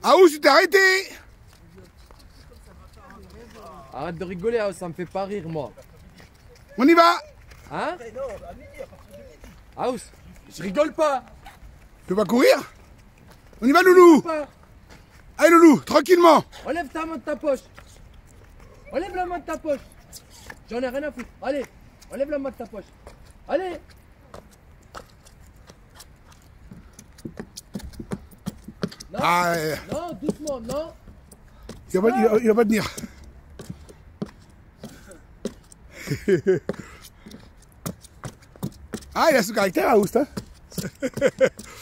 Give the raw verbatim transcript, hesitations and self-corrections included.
Ah où tu t'es arrêté? Arrête de rigoler, House, ça me fait pas rire, moi. On y va. Hein? House, je rigole pas. Tu veux pas courir? On y va, Loulou. Allez, Loulou, tranquillement. Enlève ta main de ta poche. Enlève la main de ta poche. J'en ai rien à foutre. Allez, enlève la main de ta poche. Allez. Non, Ah, euh, non, doucement, non. il va, il va- il va pas tenir. Ah, il a ce caractère, Aoust, hein.